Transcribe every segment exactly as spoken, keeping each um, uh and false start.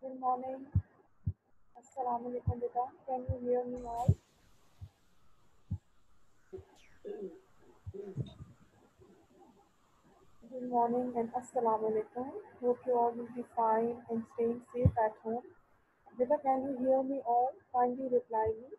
Good morning. Assalamu alaikum, beta. Can you hear me all? Good morning and assalamu alaikum. Hope you all will be fine and staying safe at home. Beta, can you hear me all? Kindly reply me.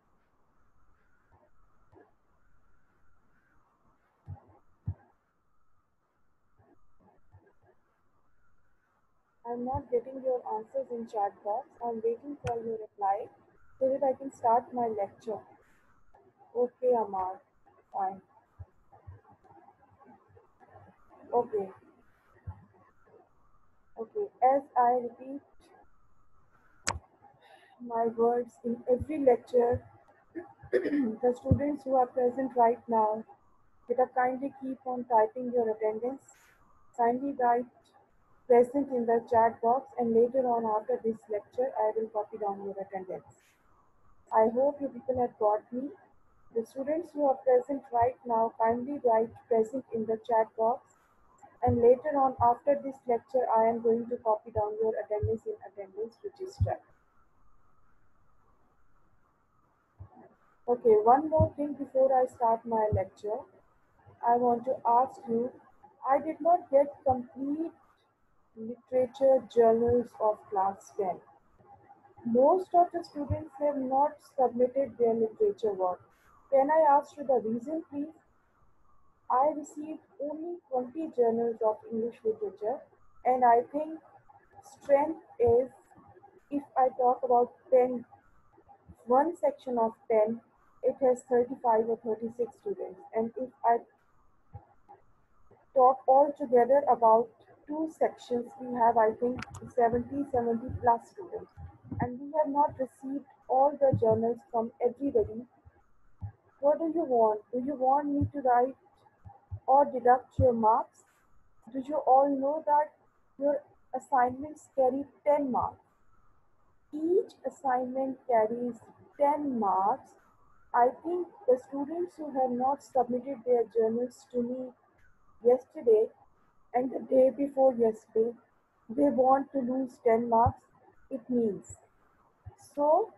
I'm not getting your answers in chat box. I'm waiting for your reply so that I can start my lecture. Okay, Amar. Fine. Okay. Okay. As I repeat my words in every lecture, the students who are present right now, beta, kindly keep on typing your attendance. Kindly write present in the chat box, and later on after this lecture I will copy down your attendance. I hope you people have got me. The students who are present right now, kindly write present in the chat box, and later on after this lecture I am going to copy down your attendance in attendance register. Okay, one more thing before I start my lecture. I want to ask you, I did not get complete literature journals of class ten. Most of the students have not submitted their literature work. Can I ask you the reason, please? I received only twenty journals of English literature, and I think strength is, if I talk about ten, one section of ten, it has thirty-five or thirty-six students. And if I talk all together about two sections, we have, I think, seventy, seventy plus students. And we have not received all the journals from everybody. What do you want? Do you want me to write or deduct your marks? Do you all know that your assignments carry ten marks? Each assignment carries ten marks. I think the students who have not submitted their journals to me yesterday and the day before yesterday, they want to lose ten marks, it means. So,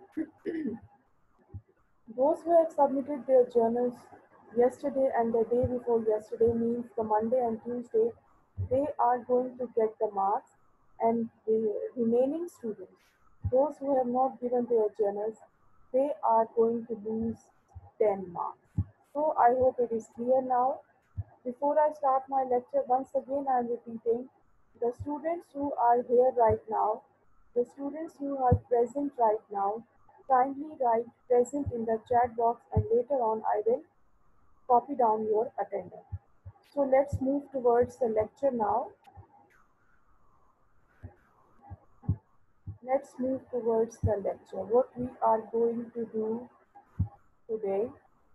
those who have submitted their journals yesterday and the day before yesterday, means the Monday and Tuesday, they are going to get the marks, and the remaining students, those who have not given their journals, they are going to lose ten marks. So I hope it is clear now. Before I start my lecture, once again I am repeating, the students who are here right now, the students who are present right now, kindly write present in the chat box, and later on I will copy down your attendance. So let's move towards the lecture now. Let's move towards the lecture. What we are going to do today.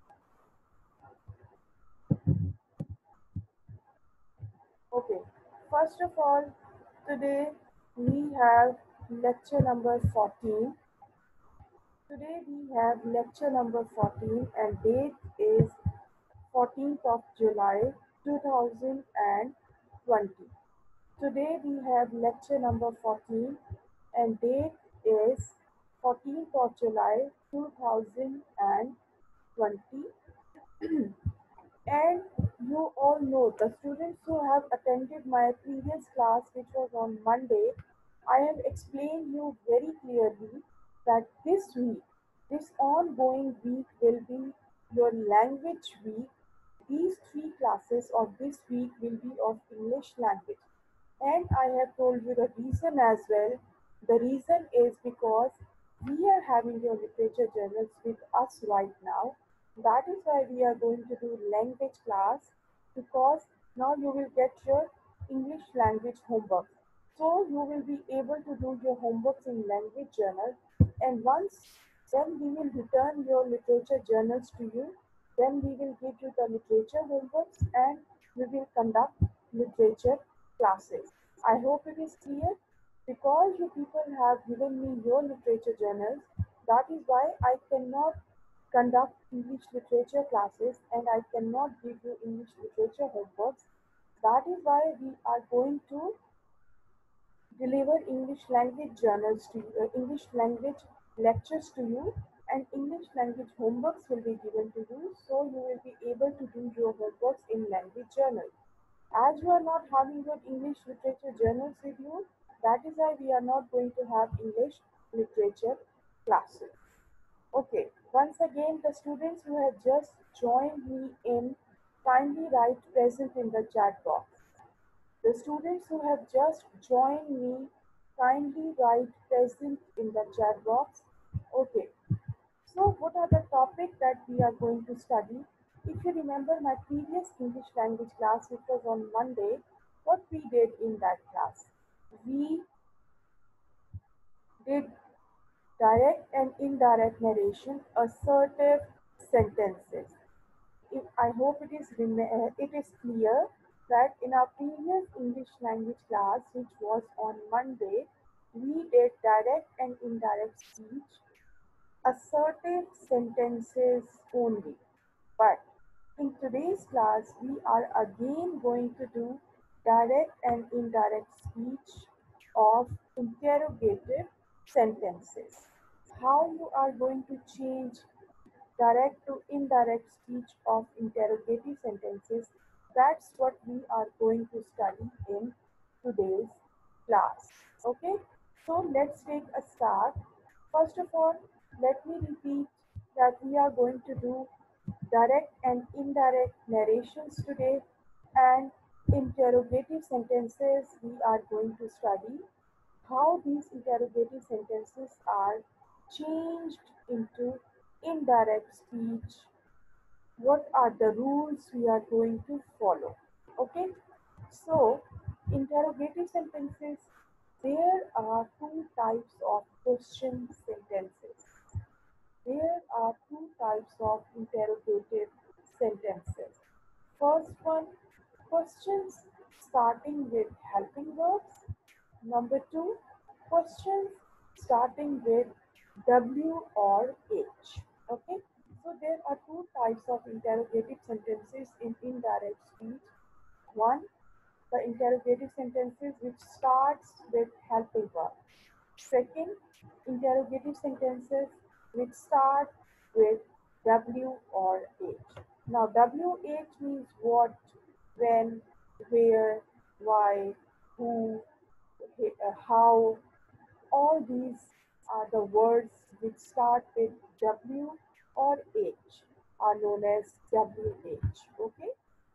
Okay, first of all, today we have lecture number fourteen. Today we have lecture number fourteen, and date is fourteenth of July two thousand twenty. Today we have lecture number fourteen, and date is fourteenth of July two thousand twenty. And you all know, the students who have attended my previous class, which was on Monday, I have explained you very clearly that this week, this ongoing week will be your language week. These three classes of this week will be of English language. And I have told you the reason as well. The reason is because we are having your literature journals with us right now. That is why we are going to do language class, because now you will get your English language homework. So you will be able to do your homeworks in language journal, and once then we will return your literature journals to you. Then we will give you the literature homeworks, and we will conduct literature classes. I hope it is clear. Because you people have given me your literature journals, that is why I cannot conduct English literature classes, and I cannot give you English literature homeworks. That is why we are going to deliver English language journals to you, uh, English language lectures to you, and English language homeworks will be given to you, so you will be able to do your homeworks in language journal. As you are not having your English literature journals with you, that is why we are not going to have English literature classes. Okay, once again, the students who have just joined me in, kindly write present in the chat box. The students who have just joined me, kindly write present in the chat box. Okay, so what are the topics that we are going to study? If you remember my previous English language class, which was on Monday, what we did in that class? We did direct and indirect narration, assertive sentences. If, I hope it is rem- uh, it is clear that in our previous English language class, which was on Monday, we did direct and indirect speech, assertive sentences only. But in today's class, we are again going to do direct and indirect speech of interrogative sentences. How you are going to change direct to indirect speech of interrogative sentences. That's what we are going to study in today's class. Okay, so let's take a start. First of all, let me repeat that we are going to do direct and indirect narrations today, and interrogative sentences we are going to study how these interrogative sentences are changed into indirect speech, what are the rules we are going to follow. Okay, so interrogative sentences, there are two types of question sentences. There are two types of interrogative sentences. First one, questions starting with helping verbs. Number two, questions starting with W or H. Okay, so there are two types of interrogative sentences in indirect speech. One, the interrogative sentences which starts with helping verb. Second, interrogative sentences which start with W or H. Now, W H means what, when, where, why, who, uh, how. All these are the words which start with W or H are known as W H. Okay,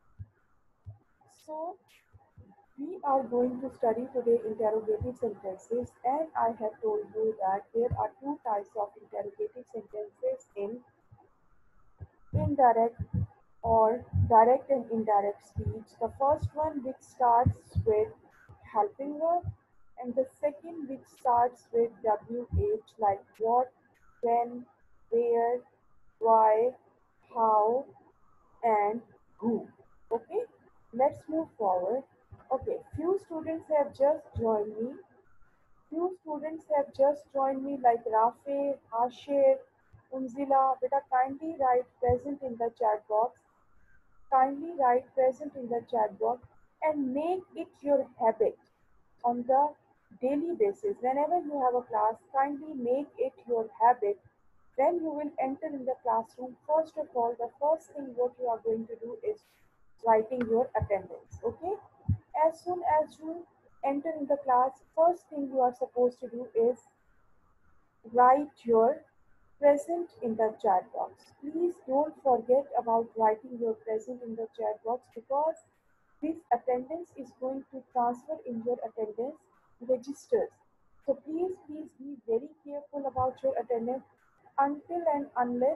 so we are going to study today interrogative sentences, and I have told you that there are two types of interrogative sentences in indirect or direct and indirect speech. The first one which starts with helping verb, and the second which starts with W H like what, when, where, why, how, and who. Okay, let's move forward. Okay, few students have just joined me. Few students have just joined me like Rafe, Hashir, Unzila. Beta, kindly write present in the chat box. Kindly write present in the chat box and make it your habit on the daily basis. Whenever you have a class, kindly make it your habit. When you will enter in the classroom, first of all, the first thing what you are going to do is writing your attendance. Okay, as soon as you enter in the class, first thing you are supposed to do is write your present in the chat box. Please don't forget about writing your present in the chat box, because this attendance is going to transfer in your attendance registers. So please, please be very careful about your attendance until and unless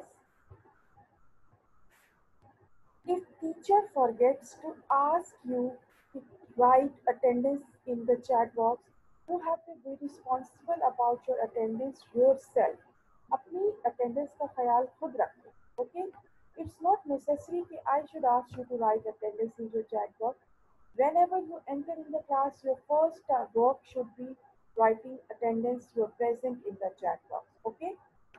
if teacher forgets to ask you to write attendance in the chat box, you have to be responsible about your attendance yourself. अपनी attendance का ख्याल खुद रखें. Okay? It's not necessary कि I should ask you to write attendance in your chat box. Whenever you enter in the class, your first uh, work should be writing attendance. You are present in the chat box. Okay?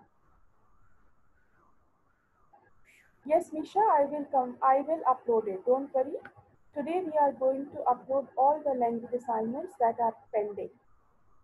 Yes, Misha, I will come. I will upload it. Don't worry. Today we are going to upload all the language assignments that are pending.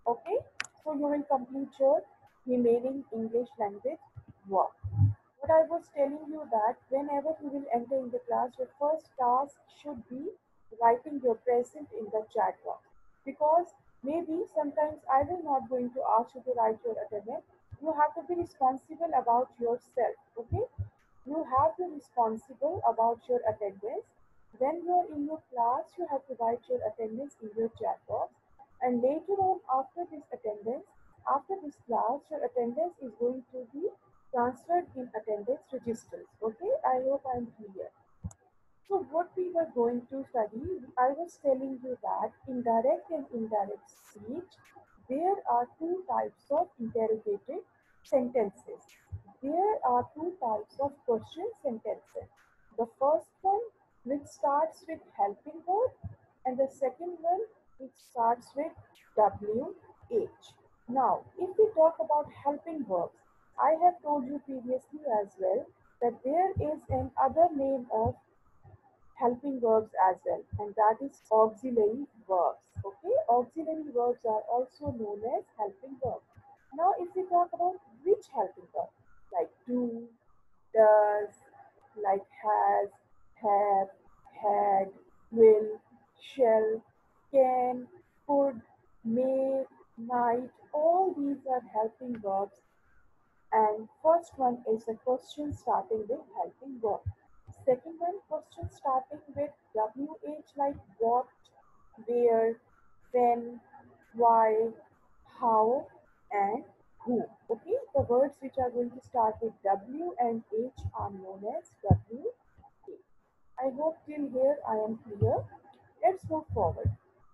Okay, so you will complete your remaining English language work. What I was telling you that whenever you will enter in the class, your first task should be writing your present in the chat box. Because maybe sometimes I will not going to ask you to write your attendance. You have to be responsible about yourself. Okay, you have to be responsible about your attendance. When you are in your class, you have to write your attendance in your chat box. And later on, after this attendance, after this class, your attendance is going to be transferred in attendance registers. Okay, I hope I'm clear. So what we were going to study, I was telling you that in direct and indirect speech, there are two types of interrogative sentences. There are two types of question sentences. The first one which starts with helping verb and the second one which starts with W H. Now, if we talk about helping verbs, I have told you previously as well that there is an other name of helping verbs as well, and that is auxiliary verbs. Okay, auxiliary verbs are also known as helping verbs. Now, if we talk about which helping verb, like do, does, like has, have, had, will, shall, can, could, may, might, all these are helping verbs, and first one is a question starting with helping verb. Second one, question starting with W H like what, where, when, why, how, and who. Okay, the words which are going to start with W and H are known as W H. I hope till here I am clear. Let's move forward.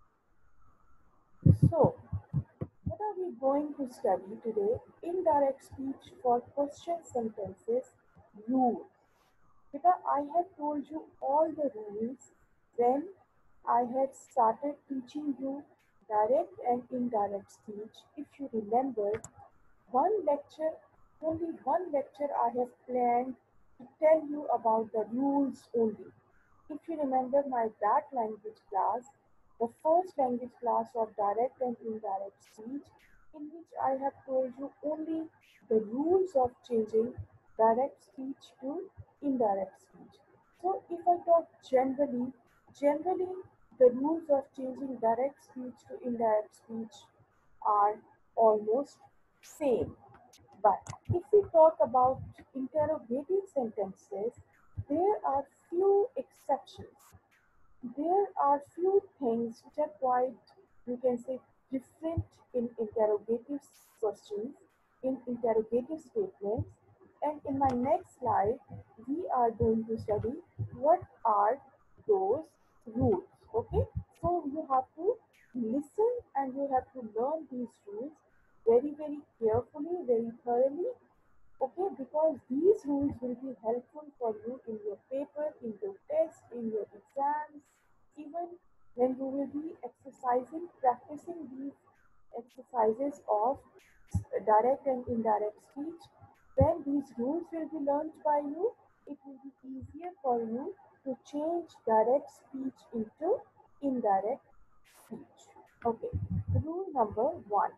So, what are we going to study today? Indirect speech for question sentences rules. Because I had told you all the rules when I had started teaching you direct and indirect speech. If you remember, one lecture, only one lecture I have planned to tell you about the rules only. If you remember my that language class, the first language class of direct and indirect speech, in which I have told you only the rules of changing direct speech to indirect speech. So if I talk generally, generally the rules of changing direct speech to indirect speech are almost same. But if we talk about interrogative sentences, there are few exceptions. There are few things which are quite, you can say, different in interrogative questions, in interrogative statements. And in my next slide, we are going to study what are those rules. Okay, so you have to listen and you have to learn these rules very, very carefully, very thoroughly. Okay, because these rules will be helpful for you in your paper, in your test, in your exams, even when you will be exercising, practicing these exercises of direct and indirect speech. When these rules will be learned by you, it will be easier for you to change direct speech into indirect speech. Okay, rule number one,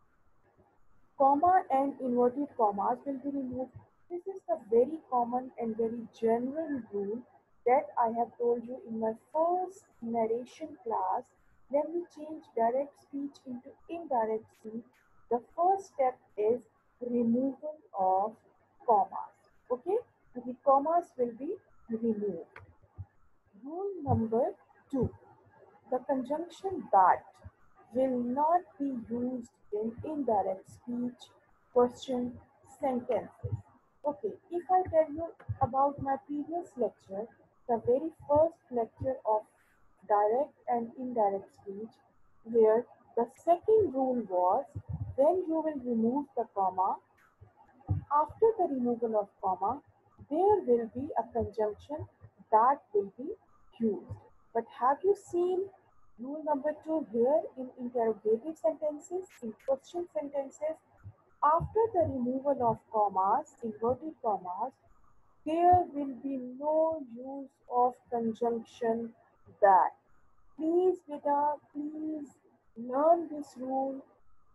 comma and inverted commas will be removed. This is the very common and very general rule that I have told you in my first narration class. When we change direct speech into indirect speech, the first step is removal of commas. Okay, the commas will be removed. Rule number two, the conjunction that will not be used in indirect speech, question, sentences. Okay, if I tell you about my previous lecture, the very first lecture of direct and indirect speech, where the second rule was when you will remove the comma, after the removal of comma, there will be a conjunction that will be used. But have you seen rule number two here in interrogative sentences, in question sentences? After the removal of commas, inverted commas, there will be no use of conjunction that. Please, beta, please learn this rule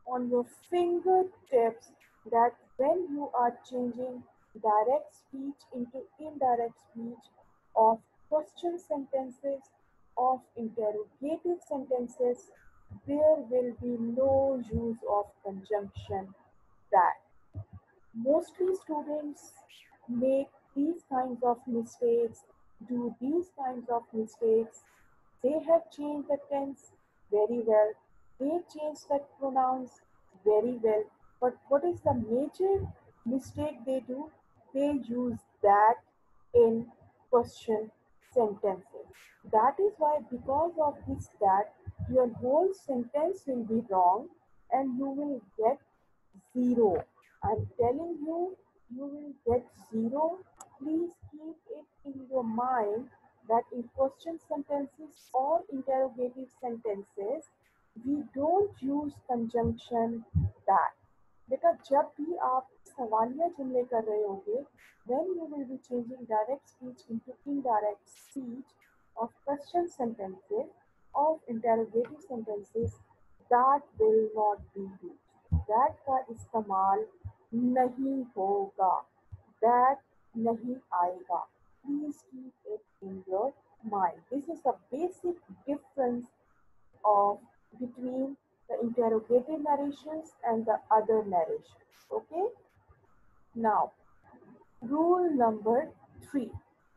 on your fingertips that when you are changing direct speech into indirect speech of question sentences, of interrogative sentences, there will be no use of conjunction. That mostly students make these kinds of mistakes, do these kinds of mistakes. They have changed the tense very well, they change the pronouns very well, but what is the major mistake they do? They use that in question sentences. That is why, because of this, that your whole sentence will be wrong and you will get zero. I'm telling you, you will get zero. Please keep it in your mind that in question sentences or interrogative sentences, we don't use conjunction that. बेटा जब भी आप सवालिया जुमले कर रहे होंगे, when you will be changing direct speech into indirect speech of question sentences, of interrogative sentences, that will not be used. That का इस्तेमाल नहीं होगा. That नहीं आएगा. Please keep it in your mind. This is the basic difference of between the interrogative narrations and the other narrations. Okay? Now, rule number three.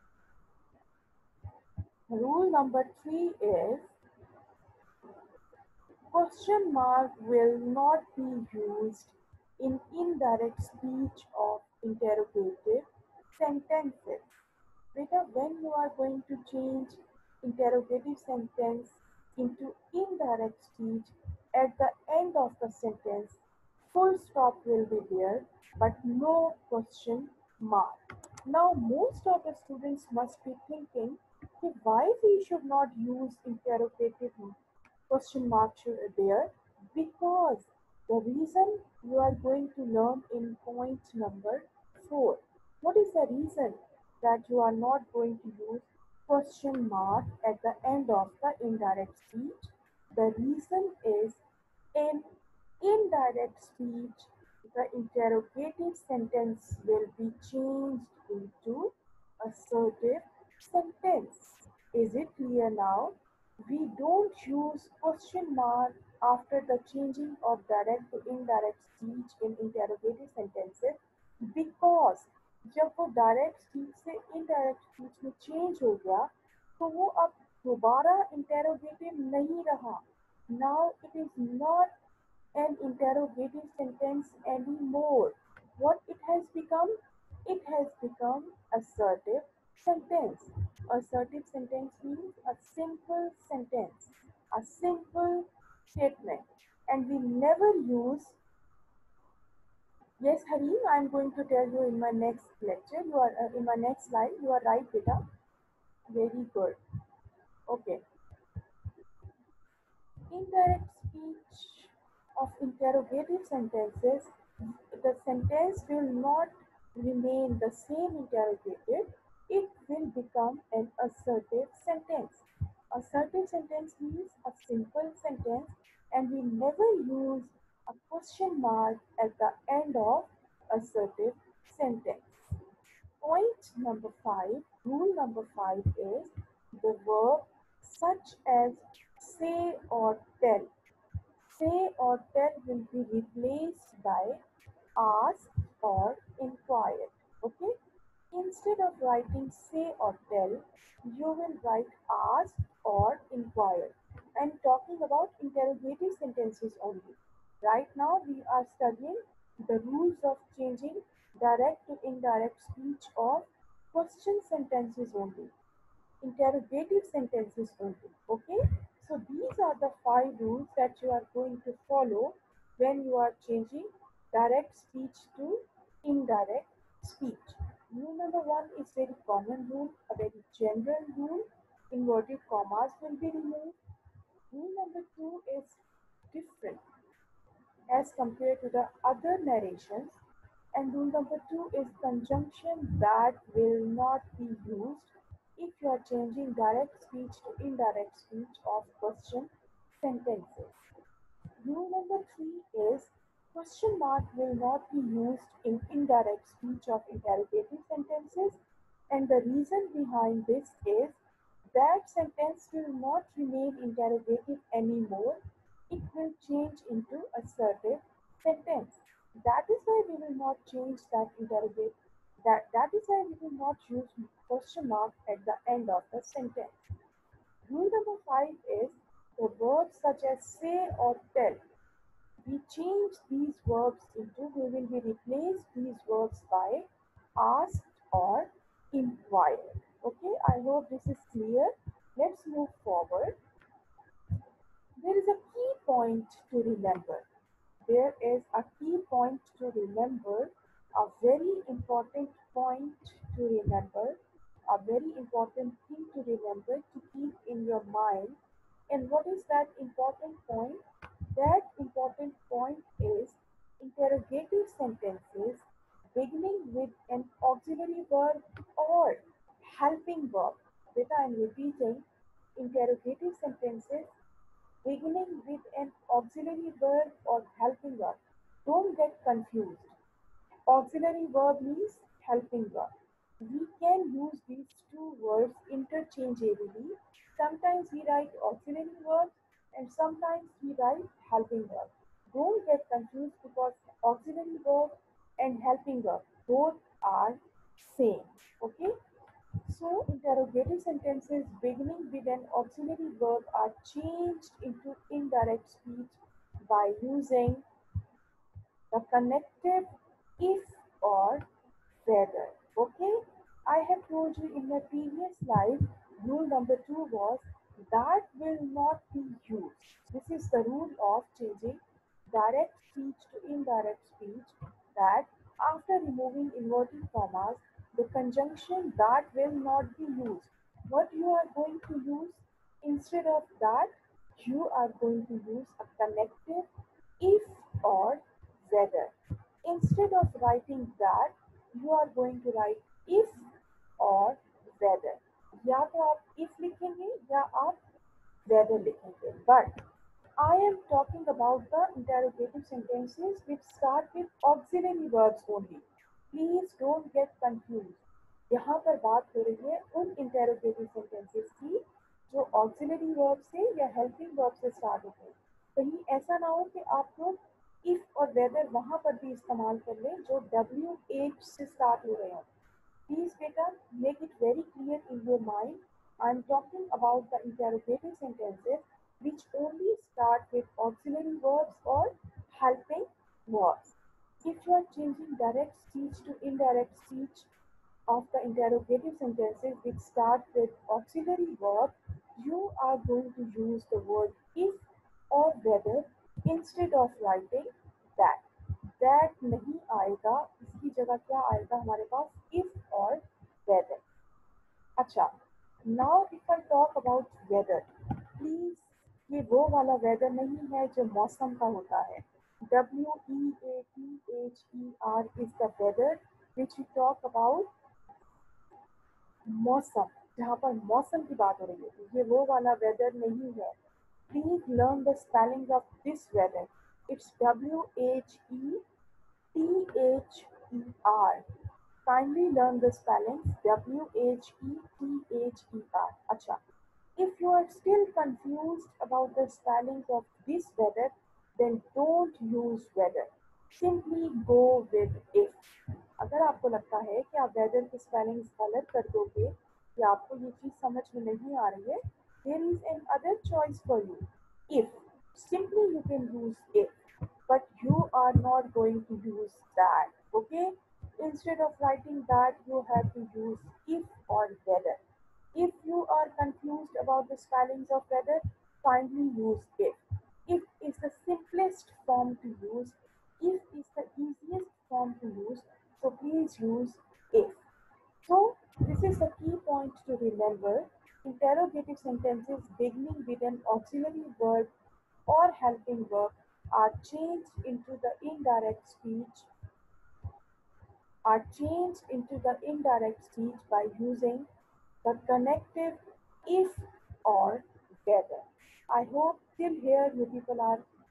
Rule number three is question mark will not be used in indirect speech of interrogative sentences. Beta, when you are going to change interrogative sentence into indirect speech, at the end of the sentence, full stop will be there, but no question mark. Now, most of the students must be thinking, okay, why we should not use interrogative question mark there? Because the reason you are going to learn in point number four. What is the reason that you are not going to use question mark at the end of the indirect speech? The reason is, in indirect speech, the interrogative sentence will be changed into assertive sentence. Is it clear now? We don't use question mark after the changing of direct to indirect speech in interrogative sentences, because जब वो direct speech से indirect speech में change हो गया, तो वो अब दोबारा इंटेरोगेटिव नहीं रहा. Now it is not an interrogative sentence anymore. What it has become? It has become assertive sentence. Assertive sentence means a simple sentence, a simple statement, and we never use. Yes, Hari, I am going to tell you in my next lecture. You are uh, in my next slide. You are right, beta. Very good. Okay. Indirect speech of interrogative sentences, the sentence will not remain the same interrogative, it will become an assertive sentence. Assertive sentence means a simple sentence, and we never use a question mark at the end of assertive sentence. Point number five, rule number five is the verb such as say or tell. Say or tell will be replaced by ask or inquire. Okay? Instead of writing say or tell, you will write ask or inquire. I'm talking about interrogative sentences only. Right now, we are studying the rules of changing direct to indirect speech of question sentences only, interrogative sentences only. Okay, so these are the five rules that you are going to follow when you are changing direct speech to indirect speech. Rule number one is very common rule, a very general rule. Inverted commas will be removed. Rule number two is different as compared to the other narrations. And rule number two is conjunction that will not be used if you are changing direct speech to indirect speech of question sentences. Rule number three is question mark will not be used in indirect speech of interrogative sentences, and the reason behind this is that sentence will not remain interrogative anymore. It will change into assertive sentence. That is why we will not change that interrogate. That that is why we will not use question mark at the end of the sentence. Rule number five is the verbs such as say or tell, we change these verbs into, we will be replace these verbs by asked or inquired. Okay, I hope this is clear. Let's move forward. There is a key point to remember. There is a key point to remember, a very important point to remember, a very important thing to remember to keep in your mind. And what is that important point? That important point is interrogative sentences beginning with an auxiliary verb or helping verb. Beta, I'm repeating, interrogative sentences beginning with an auxiliary verb or helping verb. Don't get confused. Auxiliary verb means helping verb. We can use these two words interchangeably. Sometimes we write auxiliary verbs and sometimes we write helping verb. Don't get confused because auxiliary verb and helping verb both are same. Okay? So interrogative sentences beginning with an auxiliary verb are changed into indirect speech by using the connective if or whether. Okay, I have told you in my previous slide, rule number two was that will not be used. This is the rule of changing direct speech to indirect speech, that after removing inverted commas, the conjunction that will not be used. What you are going to use instead of that, you are going to use a connective if or whether. Instead of writing that, you are going to write if or whether. या तो आप if लिखेंगे या आप whether लिखेंगे. But I am talking about the interrogative sentences which start with auxiliary verbs only. Please don't get confused. यहाँ पर बात हो रही है उन interrogative sentences की जो auxiliary verb से या helping verb से start होते हैं. कहीं ऐसा ना हो कि आप लोग if और whether वहां पर भी इस्तेमाल कर लें जो W H से start हो रहे हो. Please, beta, make it very clear in your mind. I'm talking about the interrogative sentences which only start with auxiliary verbs or helping verbs. If you are changing direct speech to indirect speech of the interrogative sentences which start with auxiliary verb, you are going to use the word if or whether instead of writing that. That नहीं आएगा, इसकी जगह क्या आएगा हमारे पास if और whether. अच्छा, now if I talk about weather, please ये वो वाला weather नहीं है जो मौसम का होता है. W E A T H E R is the weather which we talk about मौसम, जहाँ पर मौसम की बात हो रही है. ये वो वाला weather नहीं है. Please learn the spelling of this weather. It's W H E T H E R. Kindly learn the spellings W H E T H E R. Acha. If you are still confused about the spellings of this weather, then don't use weather. Simply go with if. अगर आपको लगता है कि आप weather की spellings गलत कर दोगे या आपको ये चीज समझ में नहीं आ रही है, there is another choice for you. If. Simply you can use if. But you are not going to use that. Okay, instead of writing that, you have to use if or whether. If you are confused about the spellings of whether, kindly use if. If is the simplest form to use. If is the easiest form to use, so please use if. So this is the key point to remember. Interrogative sentences beginning with an auxiliary verb or helping verb are changed into the indirect speech are changed into the indirect speech by using the connective if or whether. I hope till here you people are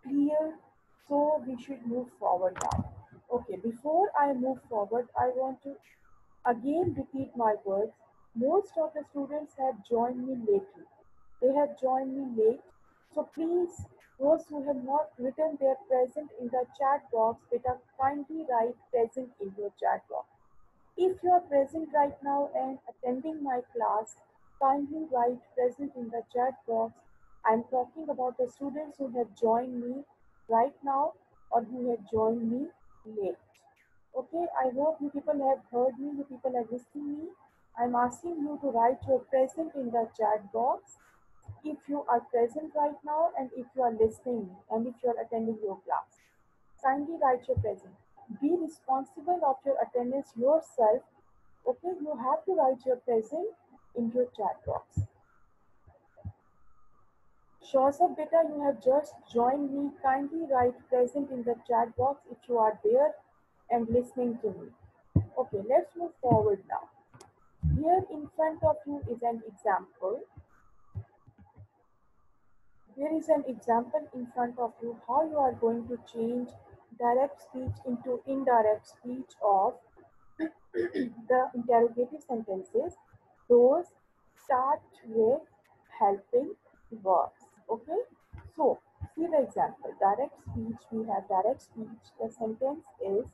clear? So we should move forward now. Okay, before I move forward, I want to again repeat my words. Most of the students have joined me lately. They have joined me late. So please, those who have not written their present in the chat box, better kindly write present in your chat box. If you are present right now and attending my class, kindly write present in the chat box. I'm talking about the students who have joined me right now or who have joined me late. Okay, I hope you people have heard me, you people are listening me. I'm asking you to write your present in the chat box if you are present right now and if you are listening and if you are attending your class. Kindly write your present. Be responsible of your attendance yourself. Okay, you have to write your present in your chat box. Shosab beta, you have just joined me. Kindly write present in the chat box if you are there and listening to me. Okay, let's move forward now. Here in front of you is an example. Here is an example in front of you how you are going to change direct speech into indirect speech of the interrogative sentences. Those start with helping verbs. Okay, so see the example. Direct speech, we have direct speech. The sentence is,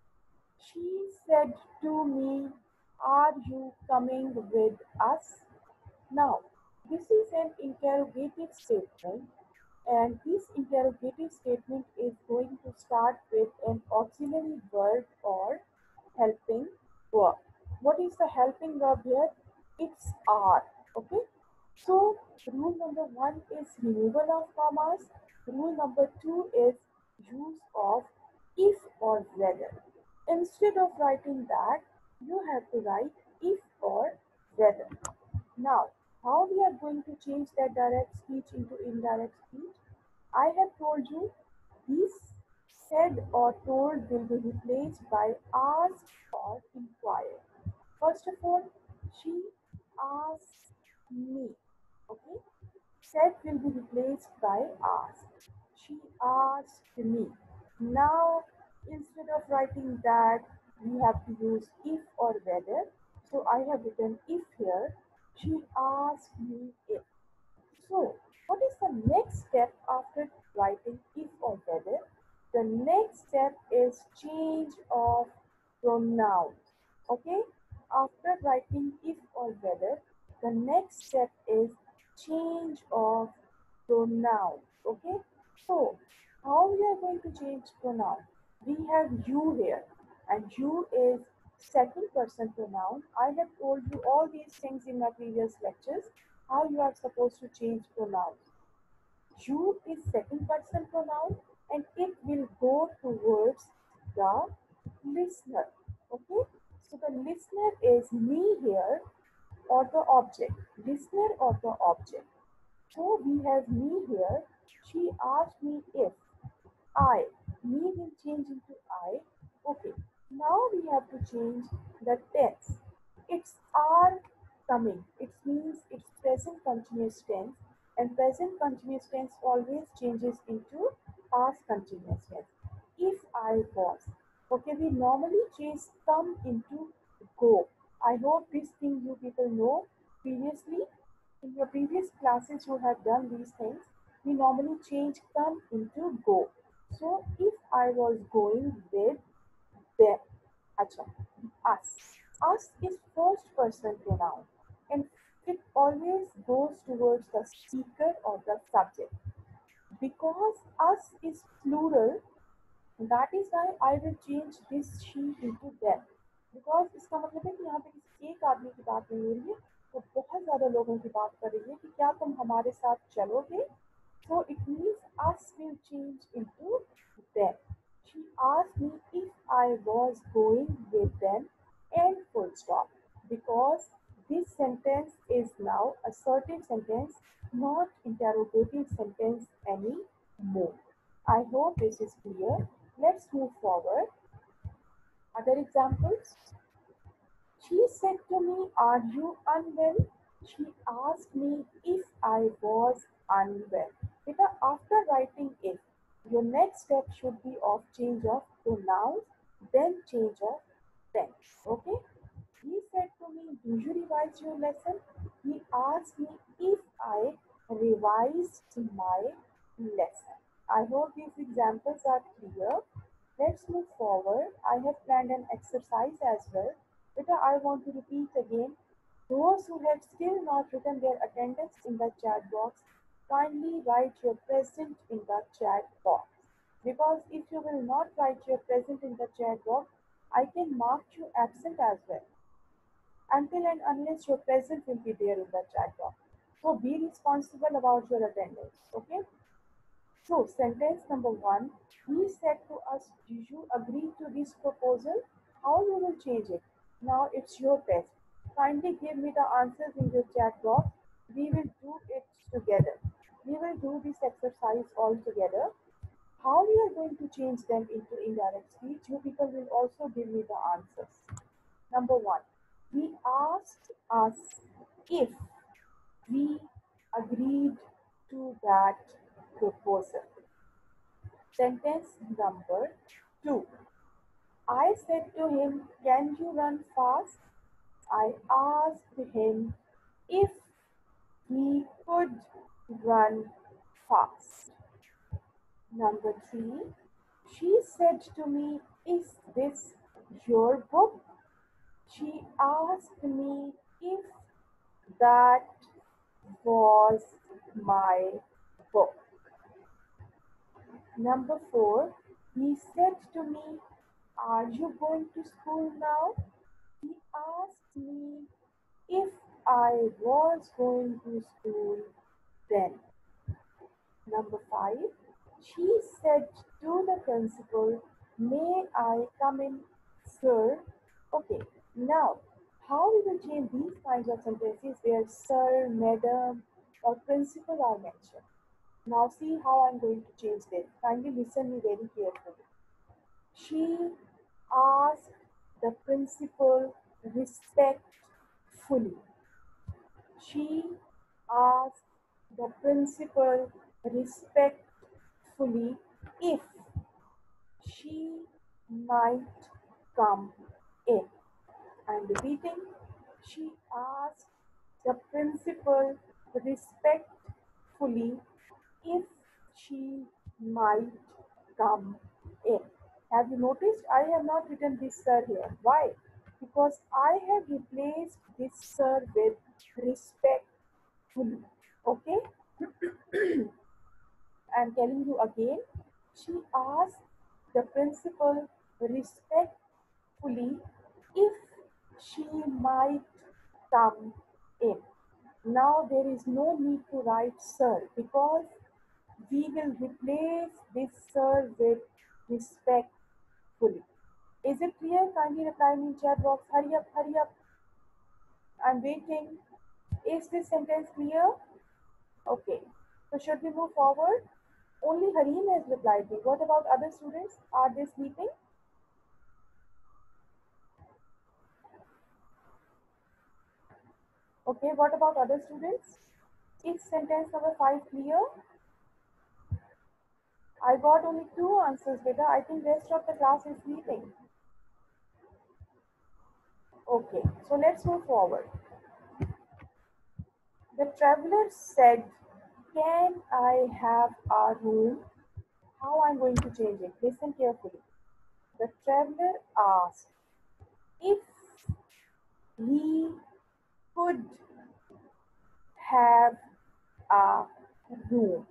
she said to me, are you coming with us? Now, this is an interrogative statement, and this interrogative statement is going to start with an auxiliary verb or helping verb. What is the helping verb here? It's are. Okay. So, rule number one is removal of commas. Rule number two is use of if or whether. Instead of writing that, you have to write if or whether. Now, how we are going to change that direct speech into indirect speech? I have told you this said or told will be replaced by asked or inquired. First of all, she asked me. Okay, said will be replaced by asked. She asked me. Now, instead of writing that, we have to use if or whether. So I have written if here. She asked me if. So, what is the next step after writing if or whether? The next step is change of pronouns. Okay? After writing if or whether, the next step is change of pronouns. Okay? So, how we are going to change pronoun? We have you here, and you is second person pronoun. I have told you all these things in my previous lectures, how you are supposed to change pronouns. You is second person pronoun and it will go towards the listener. Okay, so the listener is me here or the object, listener or the object. So we have me here. She asked me if I, me will change into I. Okay, now we have to change the tense. It's are coming. It means it's present continuous tense, and present continuous tense always changes into past continuous tense. If I was. Okay, we normally change come into go. I hope this thing you people know previously. In your previous classes, you have done these things. We normally change come into go. So if I was going with them, acha, us. Us is first person pronoun and it always goes towards the speaker or the subject. Because us is plural, that is why I will change this she into them. Because इसका मतलब है कि यहाँ पे किसी एक आदमी की बात नहीं हो रही है, वो बहुत ज़्यादा लोगों की बात कर रही है कि क्या तुम हमारे साथ चलोगे. So it means us will change into them. She asked me if I was going with them and full stop. Because this sentence is now assertive sentence, not interrogative sentence anymore. I hope this is clear. Let's move forward. Other examples. She said to me, are you unwell? She asked me if I was unwell. Beta, after writing if, Your next step should be of change of pronouns, then change of tense. Okay? He said to me, do you revise your lesson? He asked me if I revised my lesson. I hope these examples are clear. Let's move forward. I have planned an exercise as well. But I want to repeat again. Those who have still not written their attendance in the chat box, kindly write your present in the chat box. Because if you will not write your present in the chat box, I can mark you absent as well until and unless your present will be there in the chat box. So be responsible about your attendance. Okay. So sentence number one, he said to us, do you agree to this proposal? How you will change it? Now it's your test. Kindly give me the answers in your chat box. We will do it together. We will do this exercise all together. How we are going to change them into indirect speech, you people will also give me the answers. Number one, he asked us if we agreed to that proposal. Sentence number two. I said to him, can you run fast? I asked him if he could run fast. Number three. She said to me, is this your book? She asked me if that was my book. Number four, he said to me, are you going to school now? He asked me if I was going to school then. Number five, she said to the principal, may I come in, sir? Okay, now how we will change these kinds of sentences where sir, madam, or principal are mentioned. Now see how I'm going to change this. Kindly listen me very carefully. She asked the principal respectfully. She asked the principal respectfully if she might come in. I'm repeating. She asked the principal respectfully if she might come in. Have you noticed I have not written this sir here? Why? Because I have replaced this sir with respectfully. Okay? I'm telling you again. She asked the principal respectfully if she might come in. Now there is no need to write sir because we will replace this sir with respectfully. Is it clear? Kindly reply me in chat box. Hurry up, hurry up. I'm waiting. Is this sentence clear? Okay. So should we move forward? Only Harim has replied me. What about other students? Are they sleeping? Okay, what about other students? Is sentence number five clear? I got only two answers, beta. I think rest of the class is sleeping. Okay, so let's move forward. The traveler said, can I have a room? How I'm going to change it? Listen carefully. The traveler asked if he could have a room.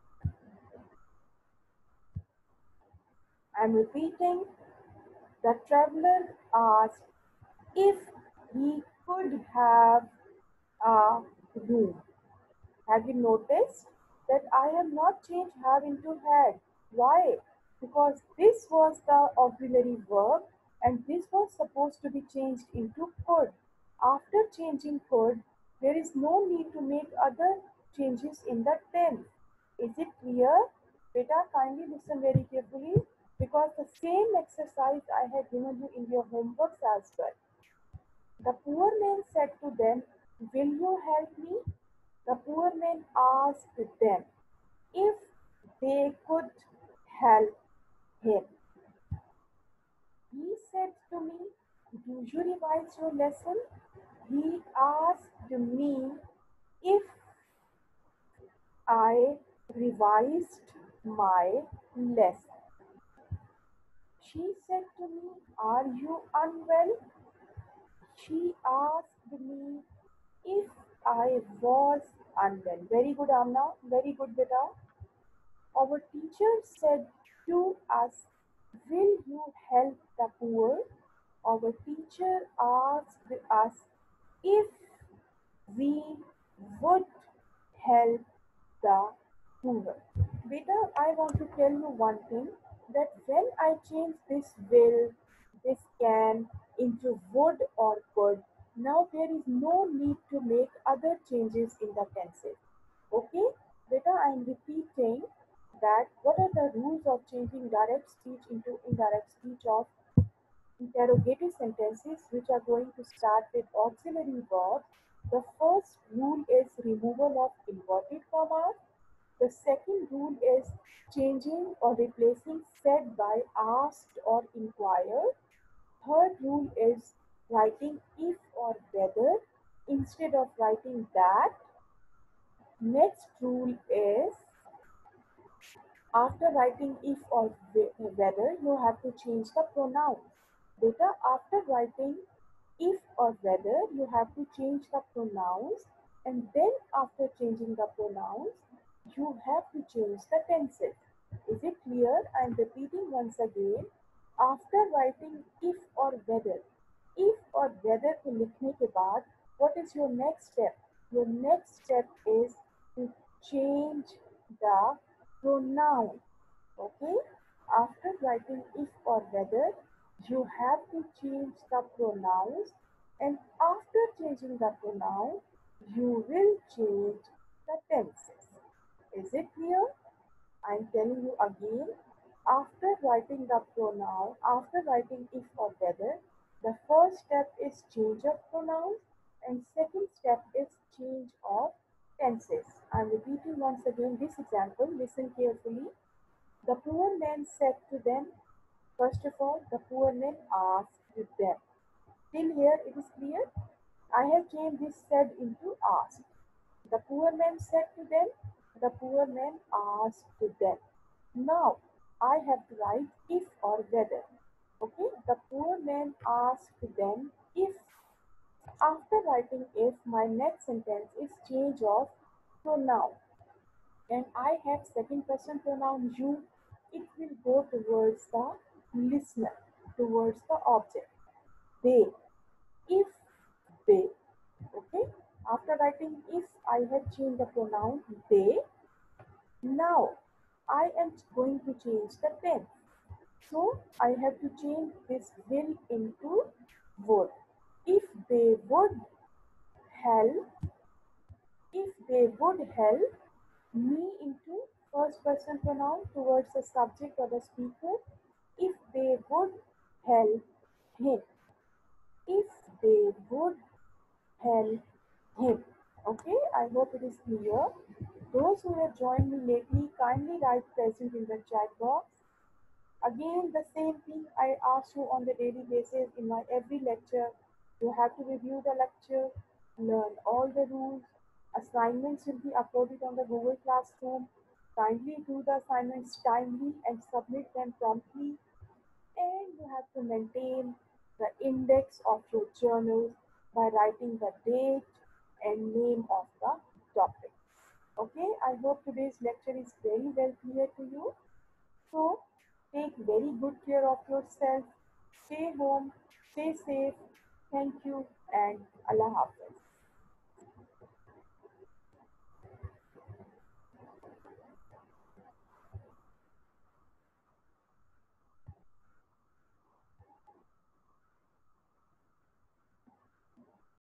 I'm repeating. The traveler asked if he could have a room. Have you noticed that I have not changed have into had? Why? Because this was the auxiliary verb and this was supposed to be changed into could. After changing could, there is no need to make other changes in the tense. Is it clear? Beta, kindly listen very carefully because the same exercise I had given you in your homeworks as well. The poor man said to them, will you help me? The poor man asked them if they could help him. He said to me, "Do you revise your lesson?" He asked me if I revised my lesson. She said to me, "Are you unwell?" She asked me if I was unwell. Very good, Amna. Very good, beta. Our teacher said to us, "Will you help the poor?" Our teacher asked us if we would help the poor. Beta, I want to tell you one thing, that when I change this will, this can into would or could, now there is no need to make other changes in the tenses. Okay? Beta, I am repeating that what are the rules of changing direct speech into indirect speech of interrogative sentences which are going to start with auxiliary verbs. The first rule is removal of inverted commas. The second rule is changing or replacing said by asked or inquired. Third rule is writing if or whether instead of writing that. Next rule is after writing if or whether, you have to change the pronouns. Beta, after writing if or whether, you have to change the pronouns, and then after changing the pronouns, you have to change the tenses. Is it clear? I am repeating once again. After writing if or whether, if or whether को लिखने के बाद, what is your next step? Your next step is to change the pronoun. Okay? After writing if or whether, you have to change the pronouns, and after changing the pronoun, you will change the tenses. Is it clear? I am telling you again. After writing the pronoun, after writing if or whether, the first step is change of pronouns, and second step is change of tenses. I am repeating once again this example. Listen carefully. The poor man said to them, first of all, the poor man asked them. Till here it is clear? I have changed this said into asked. The poor man said to them, the poor man asked them. Now I have to write if or whether. Okay, the poor man asked them if. After writing if, my next sentence is change of pronoun, and I have second person pronoun you, it will go towards the listener, towards the object. They, if they, okay? After writing if, I have changed the pronoun they. Now, I am going to change the tense. So, I have to change this will into would. If they would help, if they would help me into first person pronoun towards the subject or the speaker, if they would help him, if they would help him. Okay, I hope it is clear. Those who have joined me lately, kindly write present in the chat box. Again, the same thing I ask you on the daily basis in my every lecture. You have to review the lecture, learn all the rules. Assignments will be uploaded on the Google Classroom. Kindly do the assignments timely and submit them promptly. And you have to maintain the index of your journal by writing the date and name of the topic. Okay, I hope today's lecture is very well clear to you. So, take very good care of yourself. Stay home, stay safe. Thank you, and Allah Hafiz.